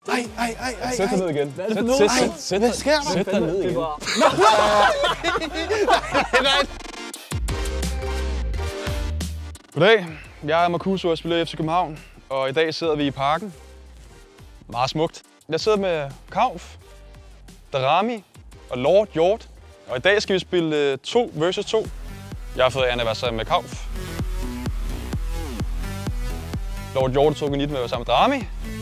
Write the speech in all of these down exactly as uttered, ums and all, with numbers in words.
Ej, ej, ej, ej. Sæt dig ned igen. Hvad er det for noget? Sæt, sæt, sæt, Hvad sker der? Sæt dig ned igen. Goddag, jeg er Marcuso og spiller i F C København, og i dag sidder vi i parken. Meget smukt. Jeg sidder med Kauf, Daramy og Lord Hjort, og i dag skal vi spille to versus to. Jeg har fået æren at være sammen med Kauf. Lord Hjort tog en med at være sammen med Daramy.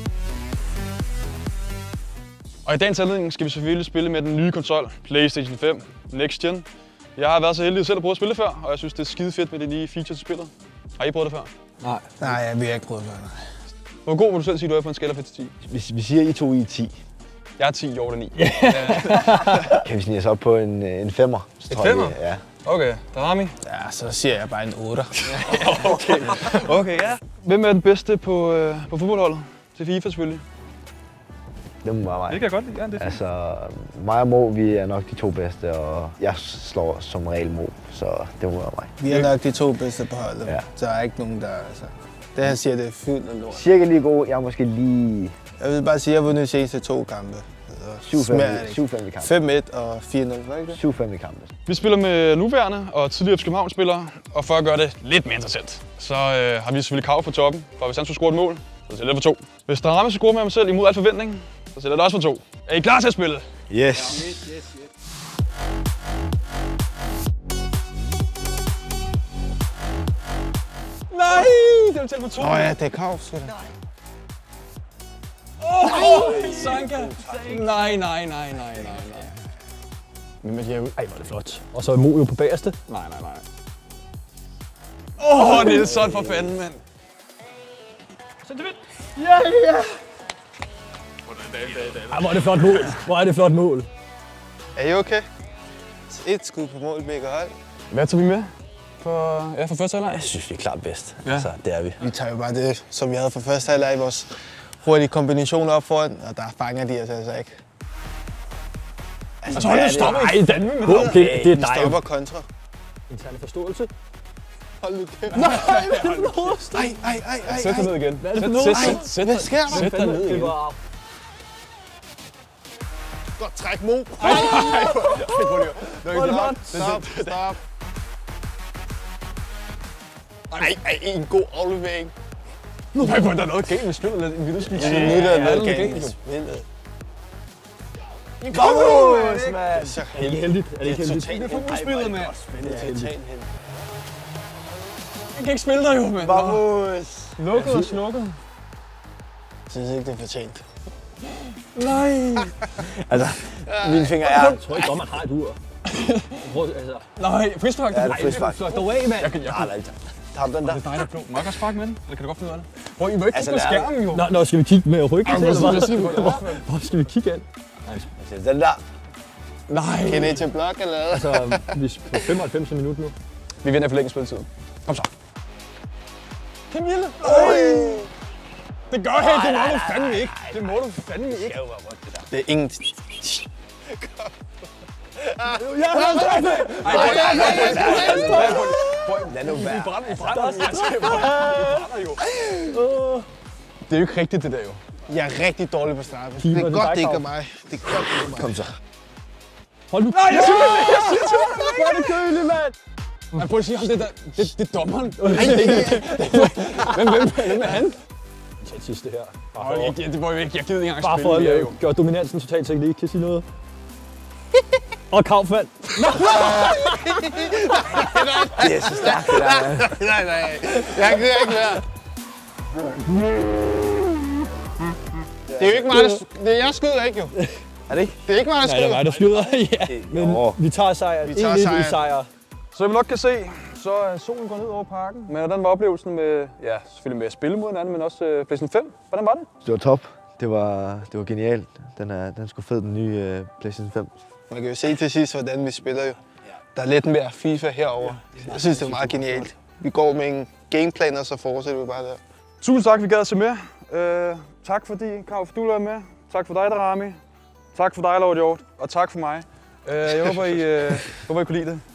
Og i dagens anledning skal vi selvfølgelig spille med den nye konsol, PlayStation fem Next Gen. Jeg har været så heldig selv at prøve at spille før, og jeg synes, det er skide fedt med de nye features til spillet. Har I prøvet det før? Nej. Nej, jeg vil ikke prøve det før, nej. Hvor god vil du selv sige, du er på en skala fra til ti? Vi, vi siger, I to I er ti. Jeg er ti, Hjort er ni. Yeah. Kan vi snige os op på en, en femmer? En femmer? Ja. Okay, Daramy? Ja, så siger jeg bare en otter. Okay, okay, ja. Hvem er den bedste på, øh, på fodboldholdet? Til FIFA selvfølgelig. Det må være mig. Det kan jeg godt lide, ja, det er altså, mig og Mo, vi er nok de to bedste, og jeg slår som regel Mo, så det må være mig. Vi er nok de to bedste på holdet. Ja. Så der er ikke nogen, der... Altså, det han siger, det er fyldt og lort. Cirka lige god, jeg er måske lige... Jeg vil bare sige, at jeg har vundet de seneste to kampe. syv fem i kampen. fem et og fire nul, var det ikke det? syv fem i kampen. Vi spiller med nuværende og tidligere F C København-spillere, og for at gøre det lidt mere interessant, så øh, har vi selvfølgelig Kauf på toppen, for hvis han skulle score et mål, så sætter jeg det for to. Hvis Daramy skulle score med ham selv imod al forventning, så sætter jeg det også for to. Er I klar til at spille? Yes. Ja, yes, yes, yes. Nej, det vil tælle for to. Åh oh, ja, det er Kauf, så det. Åh, oh, Sanka! Nej, nej, nej, nej, nej, nej. Men med de her ud. Ej, hvor er det flot. Og så er Mo jo på bagerste. Nej, nej, nej. Åh, oh, Nielsen for fanden, mand. Så det Ja, ja! Ej, hvor er det flot mål. Hvor er det flot mål. Er I okay? Et skud på mål, mega højt. Hvad tager vi med for, ja, for første halvleg? Jeg synes, vi er klart bedst. Ja. Altså, det er vi. Vi tager jo bare det, som vi havde for første halvleg i vores hurtige kombinationer op foran, og der fanger de os altså ikke. Altså, altså hold nu stopper I Danmark med det. Okay, det er Vi dig. stopper kontra. Interne forståelse. Hold nu kæft. Nej, det er noget. Ej, ej, ej, ej. Sæt dig ned igen. Hvad er det for noget? Sæt, sæt, sæt, Hvad sker der? Sæt dig ned igen. Godt træk, Mo. Ej, Stop, stop. Ej, ej, en god aflevering. Nu er der noget galt med spillet. Vi nu skal Nu er der noget galt med spillet. Vamos, mand! Er det ikke heldigt? Er det ikke heldigt? Det er fodboldspillet, mand. Jeg kan ikke spille dig jo, mand. Vamos! Lukket og slukket. Jeg synes ikke, det er fortjent. Nej. Altså, mine fingre er... Jeg tror ikke godt, man har et ur. Prøv, altså. Nej, frispark. Ja, det er frispark. Flot dig af, mand. Jeg kan, jeg kan. Nej, nej, den der. Det er dig, der er klog. Må jeg godt sparke med den? Eller kan du godt finde ud af det? Prøv, I må ikke Altså, kigge på det er- skærmen, jo. Nå, nå, skal vi kigge med ryggen til, Ej, eller hvor hvad? siger du, hvor- Hvor- Hvor skal vi kigge an? Altså, den der. Nej. Kan I til blok eller hvad? Altså, vi er på femoghalvfems minut nu. Vi vinder for længe spilletiden. Kom så. Camille. Det gør han, det må du fandme ikke. Det må du fandme ikke. Det er ingen... Ja, han er det. Ej, Lad nu være. I brænder, I brænder. I brænder jo. Det er jo ikke rigtigt, det der jo. Jeg er rigtig dårlig på straffe. Det Keeper, er det er godt, dig, det ikke er Kauf. mig. Det er godt, det ikke er mig. Kom så. Hold nu. Nej, jeg siger det, jeg siger til dig. Hvor er det køligt, mand. Men prøv at sige ham, det der, det, det er dommeren. Nej, det er ikke. Hvem, hvem, hvem er han? Tag sidste her. Bare Åh, for, jeg, det var jo ikke, jeg gider ikke engang bare for spille at mere, jo. gøre dominansen totalt, så I ikke kan sige noget. Og Kauf vandt. Det er så stærkt, det der, mand. Nej, nej. Jeg gider ikke mere. Det er jo ikke mig, der... Det er jeg skyder ikke, jo. Er det ikke? Det er ikke mig, der Nej, det er skyder. mig, der skyder. Ja, men Jo. vi tager sejr. Vi tager en nul i sejren. sejr. Så jeg nok kan se, så er solen går ned over parken. Men hvordan var oplevelsen med, ja, selvfølgelig med at spille mod hinanden, men også uh, PlayStation fem? Hvordan var det? Det var top. Det var, det var genialt. Den er, den er sgu fed, den nye uh, PlayStation fem. Man kan jo se til sidst, hvordan vi spiller jo. Der er lidt mere FIFA herover. Jeg synes, det er meget genialt. Vi går med en gameplan, og så fortsætter vi bare der. Tusind tak, vi gad at se med. Uh, tak fordi, Kauf, du lavede med. Tak for dig, Daramy. Tak for dig, Lord Hjort. Og tak for mig. Uh, jeg håber, I, uh, håber, I kunne lide det.